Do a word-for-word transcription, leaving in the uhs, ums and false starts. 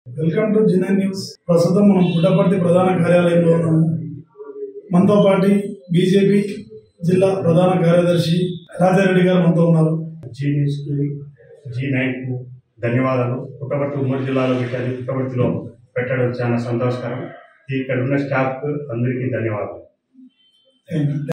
Welcome to genuine news. ప్రస్తుతం మనం పుట్టపర్తి ప్రధాన కార్యాలయంలో ఉన్నాము. మనతో పాటు బీజేపీ జిల్లా ప్రధాన కార్యదర్శి రాజారెడ్డి గారు మనతో ఉన్నారు. జీ న్యూస్ జీ నైన్ కు ధన్యవాదాలు. పుట్టపర్తి ఉమ్మడి జిల్లాలో పెట్టారు, పుట్టపర్తిలో పెట్టడం చాలా సంతోషకరం. ఇక్కడ ఉన్న స్టాఫ్ అందరికీ ధన్యవాదాలు.